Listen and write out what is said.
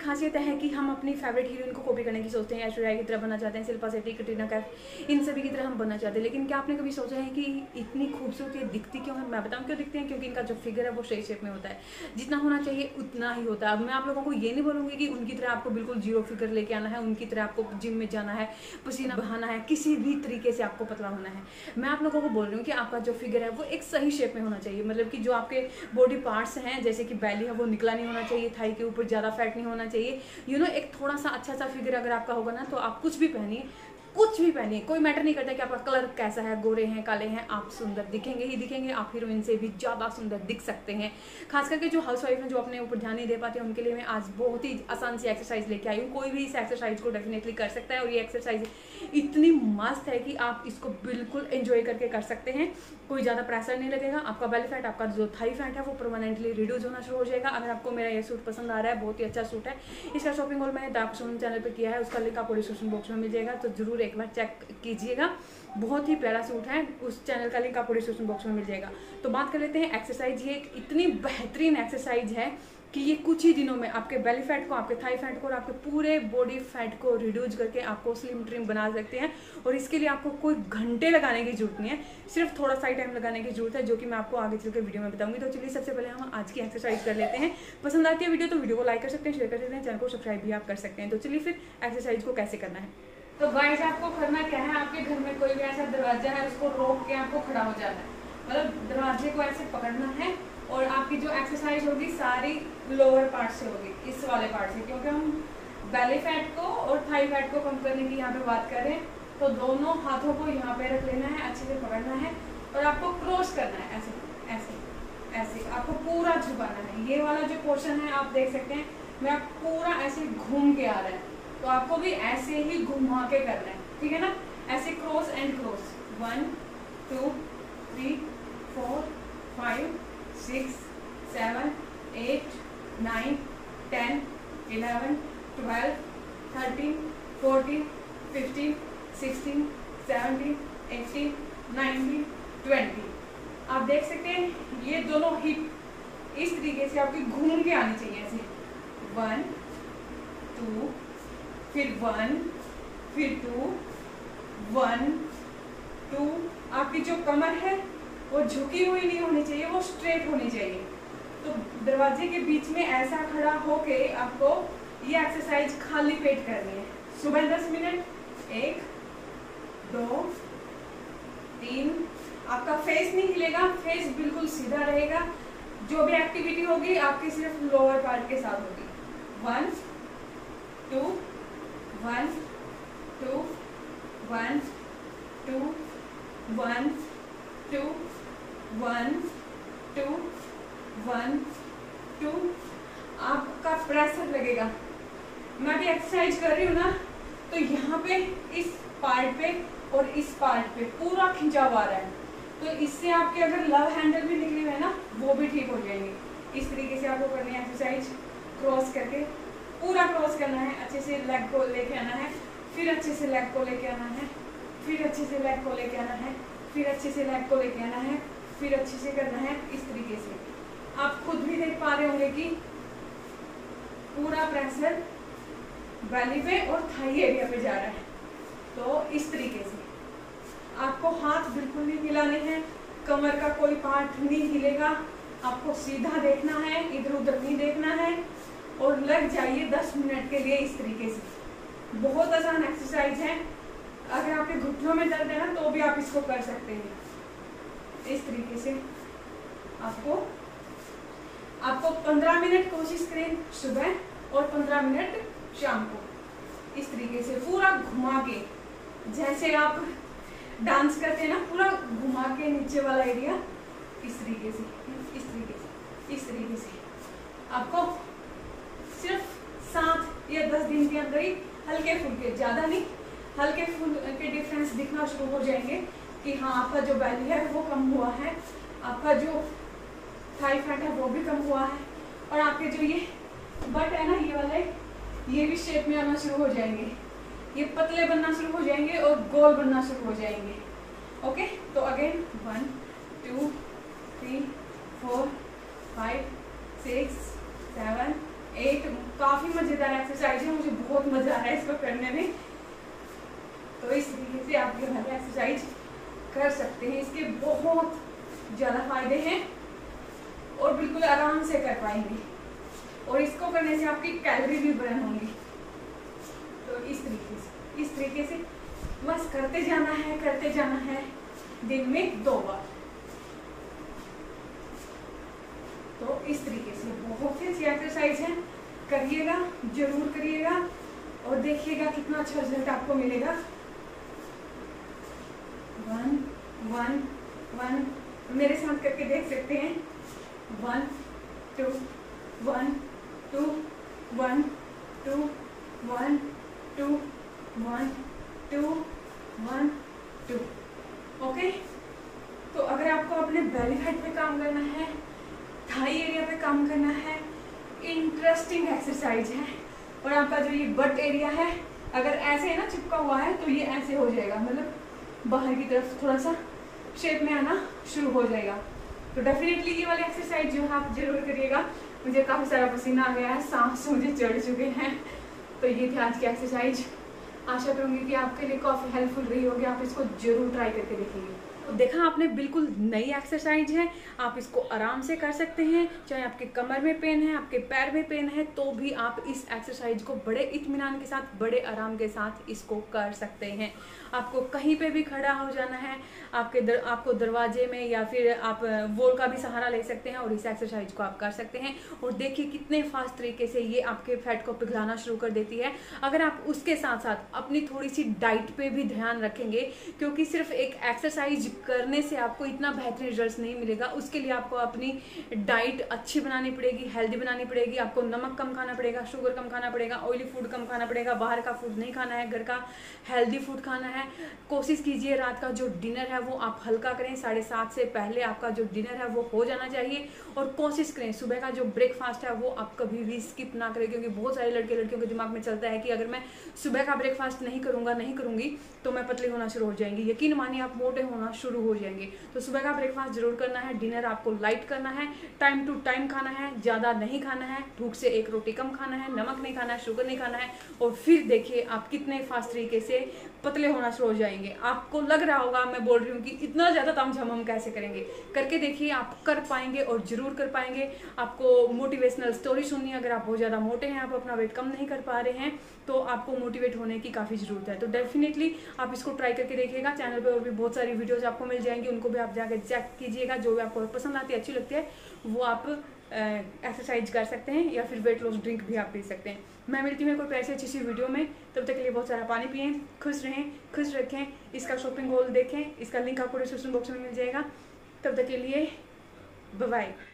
खासियत है कि हम अपनी फेवरेट हीरोइन को कॉपी करने की सोचते हैं, ऐश्वर्या की तरह बनना चाहते हैं, शिल्पा शेट्टी, कटरीना कैफ, इन सभी की तरह हम बनना चाहते हैं। लेकिन क्या आपने कभी सोचा है कि इतनी खूबसूरत ये दिखती क्यों है? मैं बताऊँ क्यों दिखती हैं, क्योंकि इनका जो फिगर है वो सही शेप में होता है, जितना होना चाहिए उतना ही होता है। अब मैं आप लोगों को ये नहीं बोलूँगी कि उनकी तरह आपको बिल्कुल जीरो फिगर लेके आना है, उनकी तरह आपको जिम में जाना है, पसीना बहाना है, किसी भी तरीके से आपको पतला होना है। मैं आप लोगों को बोल रही हूँ कि आपका जो फिगर है वो एक सही शेप में होना चाहिए। मतलब कि जो आपके बॉडी पार्ट्स हैं, जैसे कि बैली है, वो निकला नहीं होना चाहिए, थाई के ऊपर ज़्यादा फैट नहीं होना चाहिए। एक थोड़ा सा अच्छा सा फिगर अगर आपका होगा ना, तो आप कुछ भी पहनिए, कुछ भी पहनिए, कोई मैटर नहीं करता कि आपका कलर कैसा है, गोरे हैं, काले हैं, आप सुंदर दिखेंगे ही दिखेंगे। आप हीरोइन से भी ज़्यादा सुंदर दिख सकते हैं। खास करके जो हाउसवाइफ हैं, जो अपने ऊपर ध्यान नहीं दे पाते, उनके लिए मैं आज बहुत ही आसान सी एक्सरसाइज लेके आई हूँ। कोई भी इस एक्सरसाइज को डेफिनेटली कर सकता है, और ये एक्सरसाइज इतनी मस्त है कि आप इसको बिल्कुल एंजॉय करके कर सकते हैं। कोई ज़्यादा प्रेशर नहीं लगेगा। आपका बेली फैट, आपका जो थाई फैट है, वो परमानेंटली रिड्यूस होना शुरू हो जाएगा। अगर आपको मेरा ये सूट पसंद आ रहा है, बहुत ही अच्छा सूट है, इसका शॉपिंग हॉल मैंने डार्क सोन चैनल पर किया है, उसका लिंक आपको डिस्क्रिप्शन बॉक्स में मिल जाएगा, तो जरूर एक बार चेक कीजिएगा। बहुत ही प्यारा सूट है, उस चैनल का लिंक आपको डिस्क्रिप्शन बॉक्स में मिल जाएगा। तो बात कर लेते हैं एक्सरसाइज। ये एक इतनी बेहतरीन एक्सरसाइज है कि ये कुछ ही दिनों में आपके बेली फैट को, आपके थाई फैट को और आपके पूरे बॉडी फैट को रिड्यूस करके आपको स्लिम ट्रिम बना सकते हैं। और इसके लिए आपको कोई घंटे लगाने की जरूरत नहीं है, सिर्फ थोड़ा सा टाइम लगाने की जरूरत है, जो कि मैं आपको आगे चलकर वीडियो में बताऊंगी। तो चलिए सबसे पहले हम आज की एक्सरसाइज कर लेते हैं। पसंद आती है वीडियो तो वीडियो को लाइक कर सकते हैं, शेयर कर सकते हैं, चैनल को सब्सक्राइब भी आप कर सकते हैं। तो चलिए फिर एक्सरसाइज को कैसे करना है। तो गाइस, आपको करना क्या है, आपके घर में कोई भी ऐसा दरवाजा है, उसको रोक के आपको खड़ा हो जाना है। मतलब दरवाजे को ऐसे पकड़ना है, और आपकी जो एक्सरसाइज होगी सारी लोअर पार्ट से होगी, इस वाले पार्ट से, क्योंकि हम बेली फैट को और थाई फैट को कम करने की यहाँ पे बात कर रहे हैं। तो दोनों हाथों को यहाँ पे रख लेना है, अच्छे से पकड़ना है, और आपको क्रॉस करना है, ऐसे ऐसे ऐसे आपको पूरा झुकाना है। ये वाला जो पोर्शन है आप देख सकते हैं, मैं आप पूरा ऐसे घूम के आ रहा है, तो आपको भी ऐसे ही घुमा के करना है, ठीक है ना? ऐसे क्रॉस एंड क्रॉस, 1 2 3 4 5 6 7 8 9 10 11 12 13 14 15 16 17 18 19 20। आप देख सकते हैं ये दोनों हिप इस तरीके से आपकी घूम के आनी चाहिए, ऐसे 1 2 फिर 1 फिर 2 1 2। आपकी जो कमर है वो झुकी हुई नहीं होनी चाहिए, वो स्ट्रेट होनी चाहिए। तो दरवाजे के बीच में ऐसा खड़ा होके आपको ये एक्सरसाइज खाली पेट करनी है। सुबह 10 मिनट, 1 2 3। आपका फेस नहीं हिलेगा, फेस बिल्कुल सीधा रहेगा। जो भी एक्टिविटी होगी आपकी सिर्फ लोअर पार्ट के साथ होगी। 1 2 1 2 1 2 1 2 1 2 1 2। आपका प्रेशर लगेगा। मैं भी एक्सरसाइज कर रही हूँ ना, तो यहाँ पे इस पार्ट पे और इस पार्ट पे पूरा खिंचाव आ रहा है, तो इससे आपके अगर लव हैंडल भी निकले हुए हैं ना, वो भी ठीक हो जाएंगे। इस तरीके से आपको करनी है एक्सरसाइज, क्रॉस करके पूरा क्रॉस करना है, अच्छे से लेग को लेके आना है, फिर अच्छे से लेग को लेके आना है, फिर अच्छे से लेग को लेके आना है, फिर अच्छे से लेग को लेके आना है, फिर अच्छे से करना है। इस तरीके से आप खुद भी देख पा रहे होंगे कि पूरा प्रेशर बेली पे और थाई एरिया पे जा रहा है। तो इस तरीके से आपको हाथ बिल्कुल नहीं हिलाने हैं, कमर का कोई पार्ट नहीं हिलेगा, आपको सीधा देखना है, इधर उधर नहीं देखना है, और लग जाइए 10 मिनट के लिए इस तरीके से। बहुत आसान एक्सरसाइज है। अगर आपके घुटनों में दर्द है ना, तो भी आप इसको कर सकते हैं। इस तरीके से आपको 15 मिनट कोशिश करें सुबह और 15 मिनट शाम को। इस तरीके से पूरा घुमा के, जैसे आप डांस करते हैं ना, पूरा घुमा के नीचे वाला एरिया, इस तरीके से, इस तरीके से, इस तरीके से। आपको सिर्फ 7 या 10 दिन के अंदर ही हल्के फुल्के, ज़्यादा नहीं, हल्के फुल्के डिफरेंस दिखना शुरू हो जाएंगे कि हाँ आपका जो बेली है वो कम हुआ है, आपका जो थाई फैट है वो भी कम हुआ है, और आपके जो ये बट है ना, ये वाले, ये भी शेप में आना शुरू हो जाएंगे, ये पतले बनना शुरू हो जाएंगे और गोल बनना शुरू हो जाएंगे। ओके, तो अगेन 1 2 3 4 5 6 7 एक काफ़ी मज़ेदार एक्सरसाइज है, मुझे बहुत मज़ा आ रहा है इसको करने में। तो इस तरीके से आप ये वाला एक्सरसाइज कर सकते हैं। इसके बहुत ज़्यादा फायदे हैं और बिल्कुल आराम से कर पाएंगे, और इसको करने से आपकी कैलोरी भी बर्न होंगी। तो इस तरीके से बस करते जाना है दिन में 2 बार। तो इस तरीके से बहुत ही अच्छी एक्सरसाइज है, करिएगा, जरूर करिएगा और देखिएगा कितना अच्छा रिजल्ट आपको मिलेगा। 1 1 1 मेरे साथ करके देख सकते हैं। 1 2 1 2 1 2 1 2 1 2 1 2। ओके, तो अगर आपको अपने बेली फैट पे काम करना है, थाई एरिया पे काम करना है, इंटरेस्टिंग एक्सरसाइज है। और आपका जो ये बट एरिया है, अगर ऐसे है ना चिपका हुआ है, तो ये ऐसे हो जाएगा, मतलब बाहर की तरफ थोड़ा सा शेप में आना शुरू हो जाएगा। तो डेफिनेटली ये वाली एक्सरसाइज जो है आप जरूर करिएगा। मुझे काफ़ी सारा पसीना आ गया है, सांस मुझे चढ़ चुके हैं। तो ये थी आज की एक्सरसाइज। आशा करूँगी कि आपके लिए काफ़ी हेल्पफुल रही होगी, आप इसको जरूर ट्राई करके देखिए। तो देखा आपने, बिल्कुल नई एक्सरसाइज है, आप इसको आराम से कर सकते हैं। चाहे आपके कमर में पेन है, आपके पैर में पेन है, तो भी आप इस एक्सरसाइज को बड़े इत्मीनान के साथ, बड़े आराम के साथ इसको कर सकते हैं। आपको कहीं पे भी खड़ा हो जाना है, आपको दरवाजे में या फिर आप वॉल का भी सहारा ले सकते हैं और इस एक्सरसाइज को आप कर सकते हैं। और देखिए कितने फास्ट तरीके से ये आपके फैट को पिघलाना शुरू कर देती है। अगर आप उसके साथ साथ अपनी थोड़ी सी डाइट पे भी ध्यान रखेंगे, क्योंकि सिर्फ एक एक्सरसाइज करने से आपको इतना बेहतरीन रिजल्ट नहीं मिलेगा। उसके लिए आपको अपनी डाइट अच्छी बनानी पड़ेगी, हेल्दी बनानी पड़ेगी। आपको नमक कम खाना पड़ेगा, शुगर कम खाना पड़ेगा, ऑयली फूड कम खाना पड़ेगा, बाहर का फूड नहीं खाना है, घर का हेल्दी फूड खाना है। कोशिश कीजिए रात का जो डिनर है वो आप हल्का करें, 7:30 से पहले आपका जो डिनर है वो हो जाना चाहिए। और कोशिश करें सुबह का जो ब्रेकफास्ट है वो आप कभी भी स्किप ना करें, क्योंकि बहुत सारे लड़कियों के दिमाग में चलता है कि अगर मैं सुबह का ब्रेकफास्ट नहीं करूंगी तो मैं पतली होना शुरू हो जाएंगी। यकीन मानिए आप मोटे होना शुरू हो जाएंगे। तो सुबह का ब्रेकफास्ट जरूर करना है, डिनर आपको लाइट करना है, टाइम टू टाइम खाना है, ज़्यादा नहीं खाना है, भूख से 1 रोटी कम खाना है, नमक नहीं खाना है, शुगर नहीं खाना है। और फिर देखिए आप कितने फास्ट तरीके से पतले होना शुरू हो जाएंगे। आपको लग रहा होगा मैं बोल रही हूँ कि इतना ज़्यादा तामझाम हम कैसे करेंगे, करके देखिए आप कर पाएंगे और जरूर कर पाएंगे। आपको मोटिवेशनल स्टोरी सुननी है। अगर आप बहुत ज़्यादा मोटे हैं, आप अपना वेट कम नहीं कर पा रहे हैं, तो आपको मोटिवेट होने की काफ़ी ज़रूरत है। तो डेफिनेटली आप इसको ट्राई करके देखिएगा। चैनल पर और भी बहुत सारी वीडियोज़ आपको मिल जाएंगी, उनको भी आप जाकर चेक कीजिएगा। जो भी आपको पसंद आती है, अच्छी लगती है, वो आप एक्सरसाइज कर सकते हैं या फिर वेट लॉस ड्रिंक भी आप पी सकते हैं। मैं मिलती हूँ कोई ऐसी अच्छी सी वीडियो में। तब तक के लिए बहुत सारा पानी पिएं, खुश रहें, खुश रखें। इसका शॉपिंग हॉल देखें, इसका लिंक आपको डिस्क्रिप्शन बॉक्स में मिल जाएगा। तब तक के लिए बाय बाय।